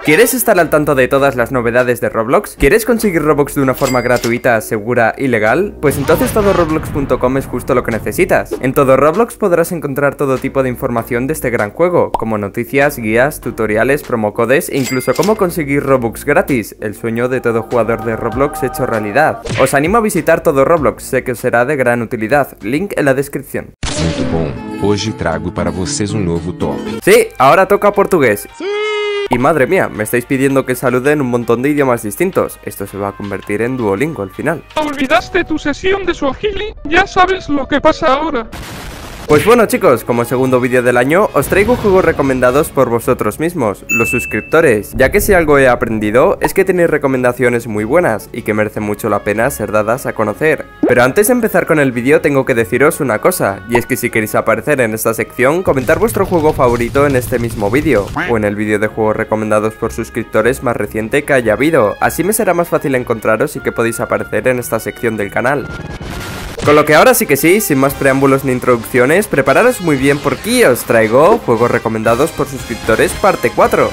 ¿Quieres estar al tanto de todas las novedades de Roblox? ¿Quieres conseguir Robux de una forma gratuita, segura y legal? Pues entonces todoroblox.com es justo lo que necesitas. En Todo Roblox podrás encontrar todo tipo de información de este gran juego, como noticias, guías, tutoriales, promocodes e incluso cómo conseguir Robux gratis, el sueño de todo jugador de Roblox hecho realidad. Os animo a visitar Todo Roblox, sé que os será de gran utilidad, link en la descripción. Muito bom, hoje trago para vocês novo top. Sí, ahora toca portugués. Sí. Y madre mía, me estáis pidiendo que salude en un montón de idiomas distintos. Esto se va a convertir en Duolingo al final. ¿Olvidaste tu sesión de Swahili? Ya sabes lo que pasa ahora. Pues bueno chicos, como segundo vídeo del año, os traigo juegos recomendados por vosotros mismos, los suscriptores, ya que si algo he aprendido es que tenéis recomendaciones muy buenas y que merecen mucho la pena ser dadas a conocer. Pero antes de empezar con el vídeo tengo que deciros una cosa, y es que si queréis aparecer en esta sección, comentar vuestro juego favorito en este mismo vídeo, o en el vídeo de juegos recomendados por suscriptores más reciente que haya habido, así me será más fácil encontraros y que podéis aparecer en esta sección del canal. Con lo que ahora sí que sí, sin más preámbulos ni introducciones, prepararos muy bien porque os traigo juegos recomendados por suscriptores parte 4.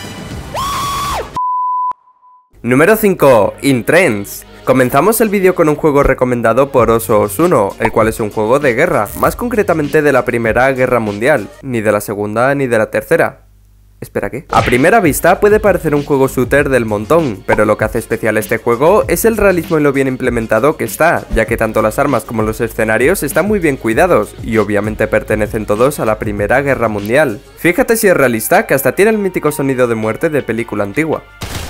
Número 5. In Trends. Comenzamos el vídeo con un juego recomendado por Oso1, el cual es un juego de guerra, más concretamente de la Primera Guerra Mundial, ni de la Segunda ni de la Tercera. Espera, ¿qué? A primera vista puede parecer un juego shooter del montón, pero lo que hace especial este juego es el realismo y lo bien implementado que está, ya que tanto las armas como los escenarios están muy bien cuidados, y obviamente pertenecen todos a la Primera Guerra Mundial. Fíjate si es realista, que hasta tiene el mítico sonido de muerte de película antigua.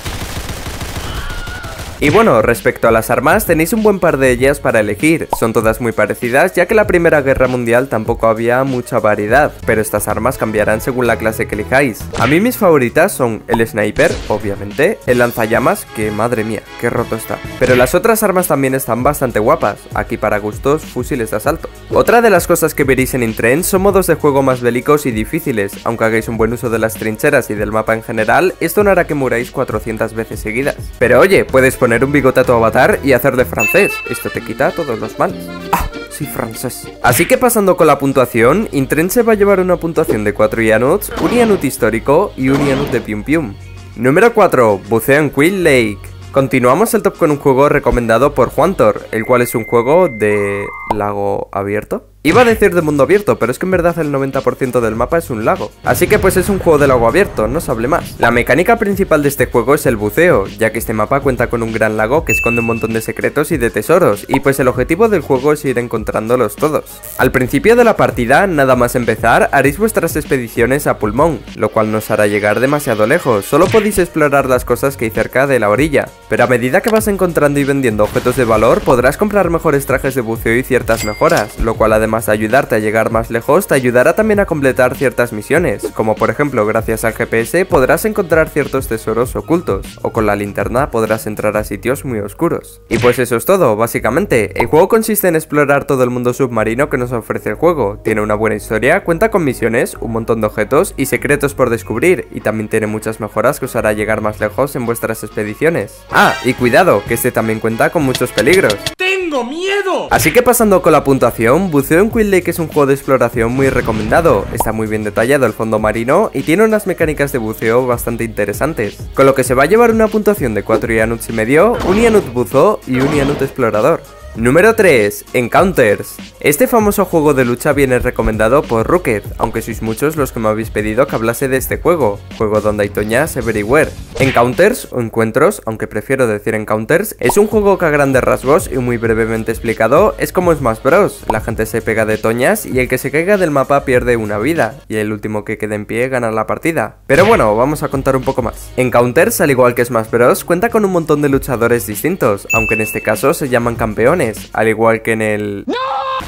Y bueno, respecto a las armas, tenéis un buen par de ellas para elegir, son todas muy parecidas ya que en la Primera Guerra Mundial tampoco había mucha variedad, pero estas armas cambiarán según la clase que elijáis. A mí mis favoritas son el sniper, obviamente, el lanzallamas, que madre mía, qué roto está, pero las otras armas también están bastante guapas, aquí para gustos fusiles de asalto. Otra de las cosas que veréis en In Trends son modos de juego más bélicos y difíciles, aunque hagáis un buen uso de las trincheras y del mapa en general, esto no hará que muráis 400 veces seguidas. Pero oye, puedes poner un bigote a tu avatar y hacerle francés, esto te quita todos los males. ¡Ah! Sí, francés. Así que pasando con la puntuación, In Trends se va a llevar una puntuación de 4 Ianuts, un Ianut histórico y un Ianut de Pium Pium. Número 4. Buceo en Queen Lake. Continuamos el top con un juego recomendado por Juantor, el cual es un juego de lago abierto. Iba a decir de mundo abierto, pero es que en verdad el 90% del mapa es un lago. Así que pues es un juego de lago abierto, no se hable más. La mecánica principal de este juego es el buceo, ya que este mapa cuenta con un gran lago que esconde un montón de secretos y de tesoros, y pues el objetivo del juego es ir encontrándolos todos. Al principio de la partida, nada más empezar, haréis vuestras expediciones a pulmón, lo cual no os hará llegar demasiado lejos, solo podéis explorar las cosas que hay cerca de la orilla. Pero a medida que vas encontrando y vendiendo objetos de valor, podrás comprar mejores trajes de buceo y ciertas mejoras, lo cual además de ayudarte a llegar más lejos, te ayudará también a completar ciertas misiones, como por ejemplo gracias al GPS podrás encontrar ciertos tesoros ocultos, o con la linterna podrás entrar a sitios muy oscuros. Y pues eso es todo, básicamente. El juego consiste en explorar todo el mundo submarino que nos ofrece el juego, tiene una buena historia, cuenta con misiones, un montón de objetos y secretos por descubrir, y también tiene muchas mejoras que os hará llegar más lejos en vuestras expediciones. Ah, y cuidado, que este también cuenta con muchos peligros. ¡Tengo miedo! Así que pasando con la puntuación, Buceo en Queen Lake es un juego de exploración muy recomendado, está muy bien detallado el fondo marino y tiene unas mecánicas de buceo bastante interesantes, con lo que se va a llevar una puntuación de 4 Ianuts y medio, un Ianut buzo y un Ianut explorador. Número 3. Encounters. Este famoso juego de lucha viene recomendado por Rocket, aunque sois muchos los que me habéis pedido que hablase de este juego donde hay toñas everywhere. Encounters, o encuentros, aunque prefiero decir Encounters, es un juego que a grandes rasgos y muy brevemente explicado es como Smash Bros. La gente se pega de toñas y el que se caiga del mapa pierde una vida, y el último que quede en pie gana la partida. Pero bueno, vamos a contar un poco más. Encounters, al igual que Smash Bros, cuenta con un montón de luchadores distintos, aunque en este caso se llaman campeones, al igual que en el... ¡No!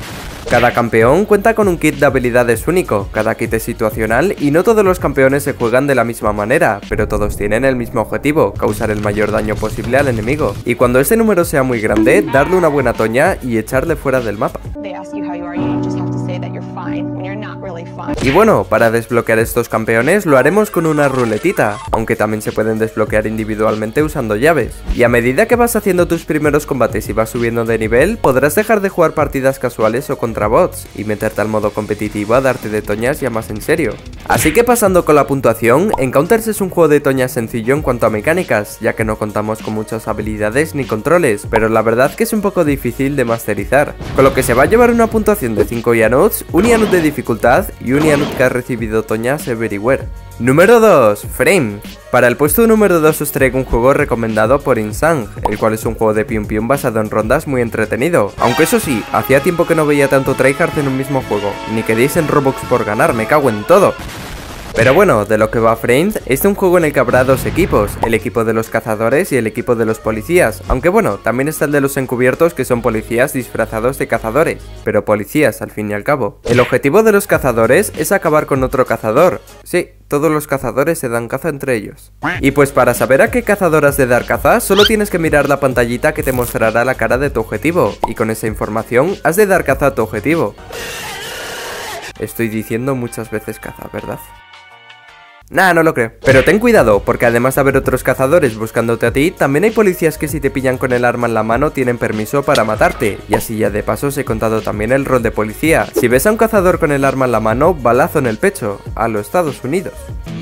Cada campeón cuenta con un kit de habilidades único, cada kit es situacional y no todos los campeones se juegan de la misma manera, pero todos tienen el mismo objetivo, causar el mayor daño posible al enemigo. Y cuando este número sea muy grande, darle una buena toña y echarle fuera del mapa. Y bueno, para desbloquear estos campeones lo haremos con una ruletita, aunque también se pueden desbloquear individualmente usando llaves. Y a medida que vas haciendo tus primeros combates y vas subiendo de nivel, podrás dejar de jugar partidas casuales o contra bots, y meterte al modo competitivo a darte de toñas ya más en serio. Así que pasando con la puntuación, Encounters es un juego de toñas sencillo en cuanto a mecánicas, ya que no contamos con muchas habilidades ni controles, pero la verdad que es un poco difícil de masterizar, con lo que se va a llevar una puntuación de 5 Yanuts, un Yanut de dificultad y un Yanut que ha recibido toñas everywhere. Número 2, Frame. Para el puesto número 2 os traigo un juego recomendado por Insang, el cual es un juego de Pium Pium basado en rondas muy entretenido, aunque eso sí, hacía tiempo que no veía tanto tryhard en un mismo juego, ni que deis en Robux por ganar, me cago en todo. Pero bueno, de lo que va Framed, es un juego en el que habrá dos equipos, el equipo de los cazadores y el equipo de los policías, aunque bueno, también está el de los encubiertos que son policías disfrazados de cazadores, pero policías al fin y al cabo. El objetivo de los cazadores es acabar con otro cazador, sí, todos los cazadores se dan caza entre ellos. Y pues para saber a qué cazador has de dar caza, solo tienes que mirar la pantallita que te mostrará la cara de tu objetivo, y con esa información has de dar caza a tu objetivo. Estoy diciendo muchas veces caza, ¿verdad? Nah, no lo creo. Pero ten cuidado, porque además de haber otros cazadores buscándote a ti, también hay policías que si te pillan con el arma en la mano tienen permiso para matarte. Y así ya de paso os he contado también el rol de policía. Si ves a un cazador con el arma en la mano, balazo en el pecho, a los Estados Unidos.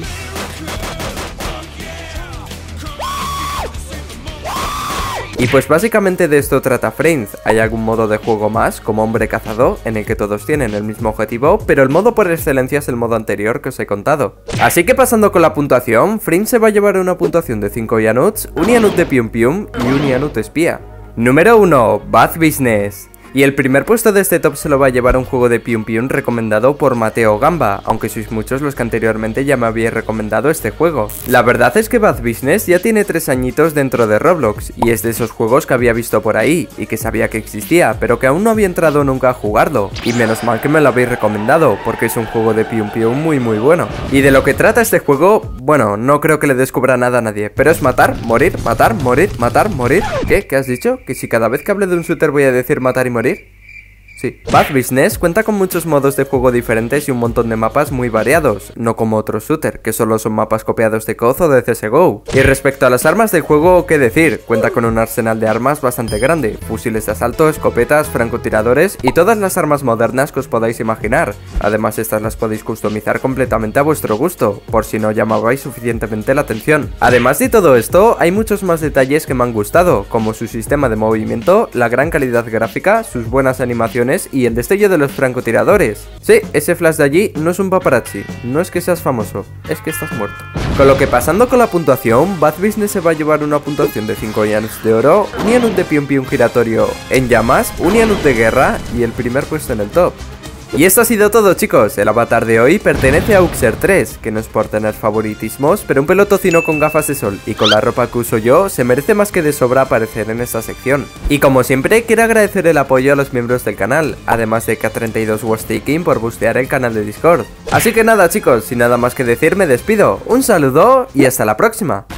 Y pues básicamente de esto trata Framed. Hay algún modo de juego más, como Hombre Cazador, en el que todos tienen el mismo objetivo, pero el modo por excelencia es el modo anterior que os he contado. Así que pasando con la puntuación, Framed se va a llevar una puntuación de 5 Yanuts, un Yanut de Pium Pium y un Yanut espía. Número 1, Bad Business. Y el primer puesto de este top se lo va a llevar un juego de Pium Pium recomendado por Mateo Gamba, aunque sois muchos los que anteriormente ya me habéis recomendado este juego. La verdad es que Bad Business ya tiene 3 añitos dentro de Roblox, y es de esos juegos que había visto por ahí, y que sabía que existía, pero que aún no había entrado nunca a jugarlo. Y menos mal que me lo habéis recomendado, porque es un juego de Pium Pium muy bueno. Y de lo que trata este juego, bueno, no creo que le descubra nada a nadie, pero es matar, morir, matar, morir, matar, morir. ¿Qué? ¿Qué has dicho? ¿Que si cada vez que hable de un shooter voy a decir matar y morir? Sí. Bad Business cuenta con muchos modos de juego diferentes y un montón de mapas muy variados, no como otros shooter, que solo son mapas copiados de COD o de CSGO. Y respecto a las armas del juego, ¿qué decir? Cuenta con un arsenal de armas bastante grande, fusiles de asalto, escopetas, francotiradores y todas las armas modernas que os podáis imaginar. Además estas las podéis customizar completamente a vuestro gusto, por si no llamabais suficientemente la atención. Además de todo esto, hay muchos más detalles que me han gustado, como su sistema de movimiento, la gran calidad gráfica, sus buenas animaciones y el destello de los francotiradores. Sí, ese flash de allí no es un paparazzi, no es que seas famoso, es que estás muerto. Con lo que pasando con la puntuación, Bad Business se va a llevar una puntuación de 5 Yanuts de oro, un Yanut de Pium Pium giratorio en llamas, un Yanut de guerra y el primer puesto en el top. Y esto ha sido todo, chicos. El avatar de hoy pertenece a Uxer3, que no es por tener favoritismos, pero un pelotocino con gafas de sol y con la ropa que uso yo se merece más que de sobra aparecer en esta sección. Y como siempre, quiero agradecer el apoyo a los miembros del canal, además de K32 was taking por bustear el canal de Discord. Así que nada, chicos, sin nada más que decir me despido. Un saludo y hasta la próxima.